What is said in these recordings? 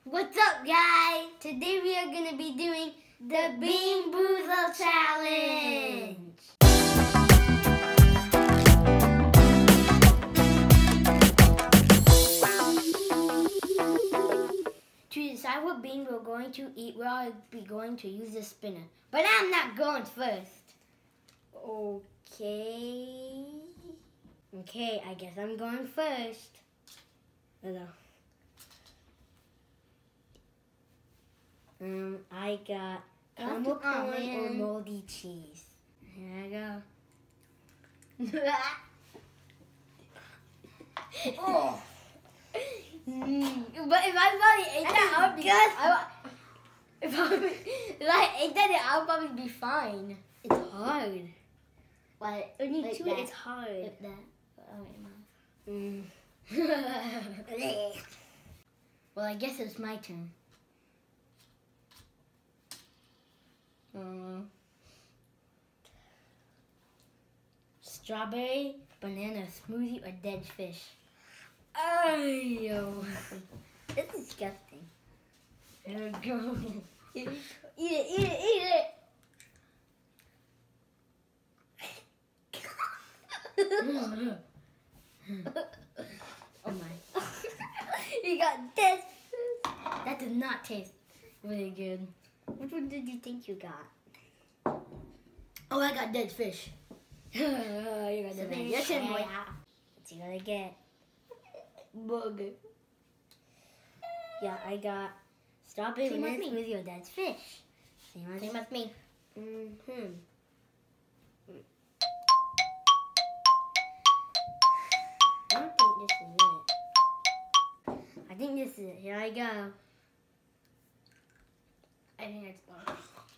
What's up, guys? Today we are going to be doing the Bean Boozle Challenge. To decide what bean we're going to eat, we'll be going to use the spinner. But I'm not going first. Okay, I guess I'm going first. Hello. I got caramel corn or moldy cheese. Here I go. Oh. But if I probably ate that, I would be. If I ate that, I would probably be fine. It's hard. What? When you chew it, it's hard. Like that. Well, I guess it's my turn. Strawberry, banana smoothie, or dead fish? Oh, it's disgusting. There we go. Eat it. Oh my. You got this. That did not taste really good. Which one did you think you got? Oh, I got dead fish. You got dead fish. Let's see what I get. Burger. Yeah, I got strawberry banana smoothie or dead fish. Same as me. I don't think this is it. I think this is it. Here I go. I think it's one.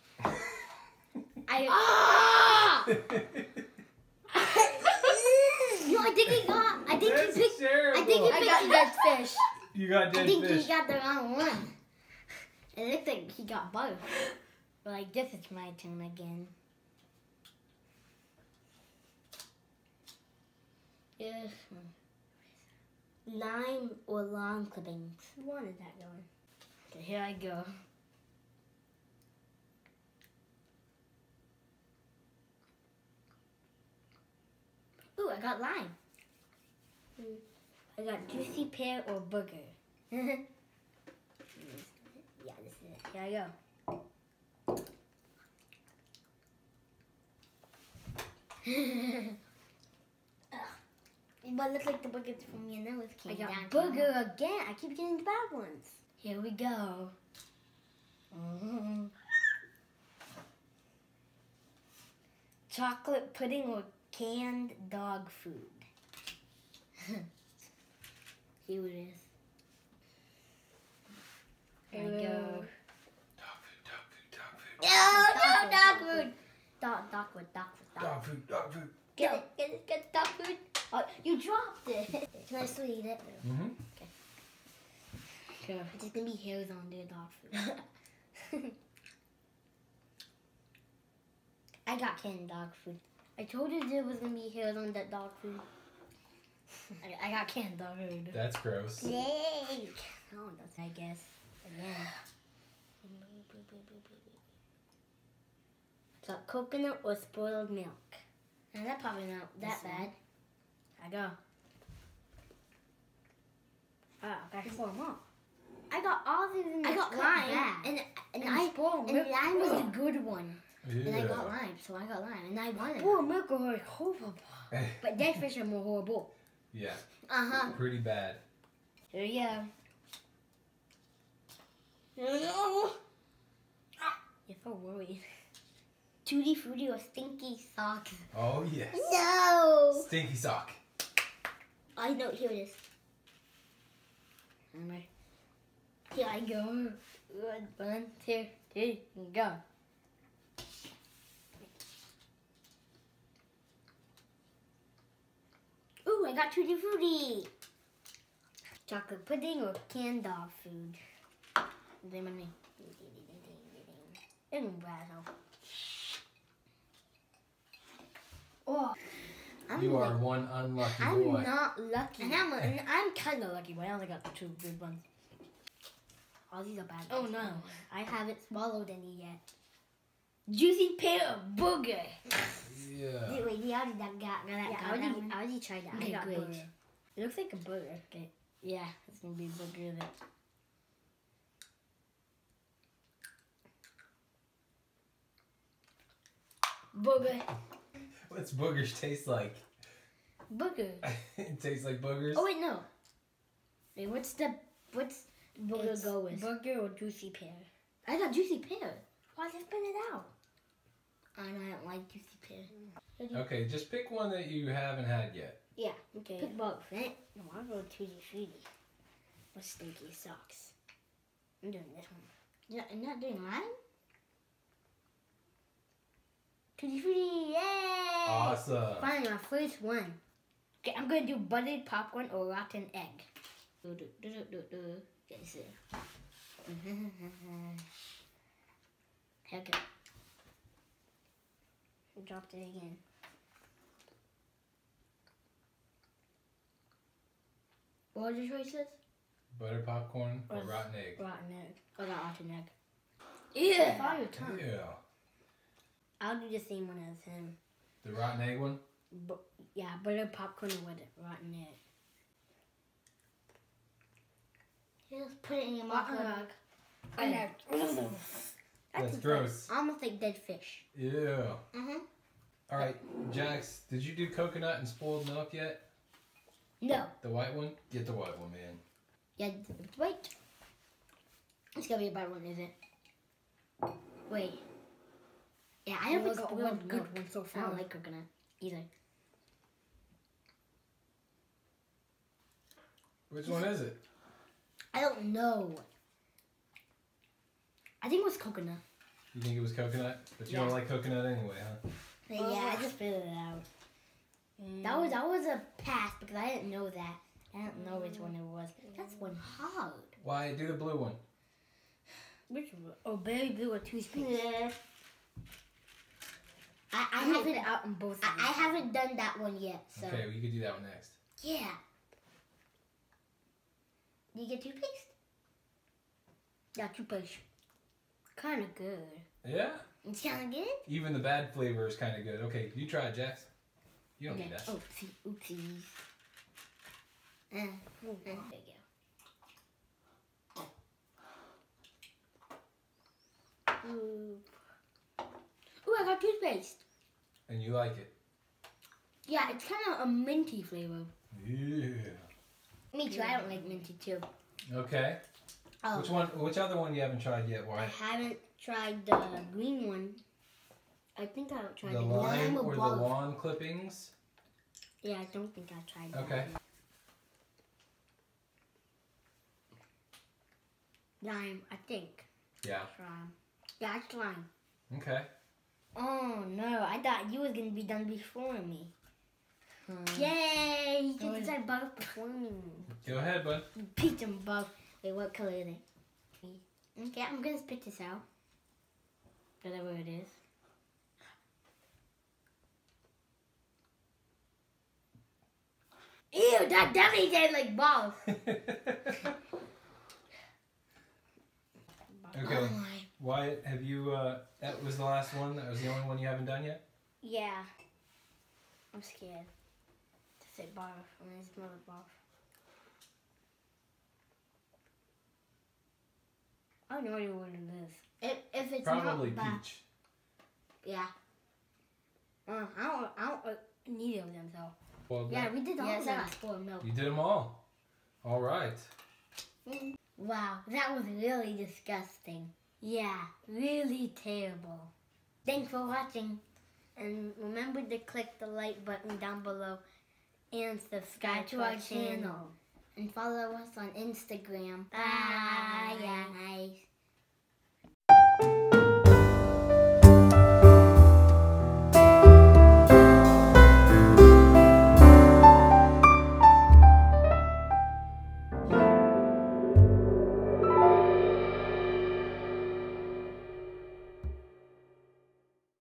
No, I think he got. I think That's he picked. terrible. I think he picked dead fish. You got dead fish. I think he got the wrong one. It looks like he got both. But I guess it's my turn again. Yes. Lime or lawn clippings? Who wanted that going? Okay, here I go. Ooh, I got lime. I got juicy pear or booger. Yeah, this is it. Here I go. But it looks like the booger's from your nose. I got booger again. I keep getting the bad ones. Here we go. Chocolate pudding or canned dog food? Here it is. There we go. Dog food. No, dog food. Dog food. Dog food. Get it, dog food. Oh, you dropped it. Can I still eat it? Okay. Sure. It's just gonna be hairs on their dog food. I got canned dog food. I told you there was gonna be hairs on that dog food. I got canned dog food. That's gross. Yay! Oh, that's I guess. Yeah. So coconut or spoiled milk? Now that's probably not that bad. I go. Oh, I got 4 more. I got all these in I got lime, and lime was a good one. Yeah. And I got lime, so I got lime, and I wanted. Spoiled milk are horrible, but dead fish are more horrible. Yeah. Pretty bad. Here we go. No. You're so worried. Tutti Frutti or Stinky Sock? Oh yes. No. Stinky sock. I know. Here it is. Here I go. 1, 2, 3, go. Ooh, I got Tutti Frutti. Chocolate pudding or canned dog food? Name on me. Oh, You are one unlucky boy. I'm not lucky. And I'm kind of lucky, but I only got 2 good ones. All these are bad. Oh no, I haven't swallowed any yet. Juicy pear booger. Yeah. Wait, you already I already tried that. Okay, great. Burger. It looks like a burger. Okay. Yeah, it's gonna be a burger then. Booger. What's boogers taste like? Booger. It tastes like boogers? Oh wait, no. Wait, what's booger go with? Burger or juicy pear? I got juicy pear. Why did I spit it out? I don't like juicy pear. Okay, just pick one that you haven't had yet. Yeah, okay. Pick both. Right? No, I'll go Tutti Frutti. What stinky socks. I'm doing this one. Yeah, I'm not doing mine? Tutti Frutti, yay! Awesome. Finally, my first one. Okay, I'm gonna do buttered popcorn or rotten egg. Okay, so. Okay. Dropped it again. What are the choices? Butter popcorn or rotten egg? Rotten egg. Or rotten egg. Yeah! Follow your tongue. Yeah. I'll do the same one as him. The rotten egg one? Yeah, butter popcorn with it. Rotten egg. Just put it in your mouth. That's gross. Almost like dead fish. Yeah. All right, Jax, did you do coconut and spoiled milk yet? No. The white one? Get the white one, man. Yeah, wait. It's gonna be a bad one, is it? Wait. Yeah, I haven't got one good one so far. I don't like coconut either. Which one is it? I don't know. I think it was coconut. You think it was coconut? But you don't like coconut anyway, huh? Yeah, I just figured it out. That was a pass because I didn't know that. I don't know which one it was. That's one hard. Why? Do the blue one. Which one? Oh, berry blue or toothpaste. Yeah. I haven't out in both. I haven't done that one yet. So. Okay, well, you could do that one next. Yeah. Do you get toothpaste? Yeah, toothpaste. Kind of good. Yeah? It's kind of good? Even the bad flavor is kind of good. Okay, you try it, Jax. You don't need that. Oopsies. There you go. Ooh, I got toothpaste. And you like it? Yeah, it's kind of a minty flavor. Yeah. Me too. I don't like minty too. Okay. Oh. Which other one you haven't tried yet? Why? I haven't tried the green one. I think I haven't tried the lime or the lawn clippings. Yeah, I don't think I tried that. Okay. Lime, I think. Yeah. Lime. Yeah, it's lime. Okay. Oh no, I thought you was gonna be done before me. Yay! You can decide both before me. Go ahead, bud. Beat them both. Wait, what color is it? Okay, I'm gonna spit this out. Whatever it is. Ew, that definitely tastes like balls. Okay. Oh Wyatt, have you, that was the last one? That was the only one you haven't done yet? Yeah. I'm scared to say barf. I'm gonna smell the barf. I have no idea what it is. If it's probably not peach. Yeah. I don't need of them, so. Well, yeah, we did all of them. Milk. You did them all. All right. Wow, that was really disgusting. Yeah, really terrible. Thanks for watching. And remember to click the like button down below and subscribe to our channel. And follow us on Instagram. Bye, guys.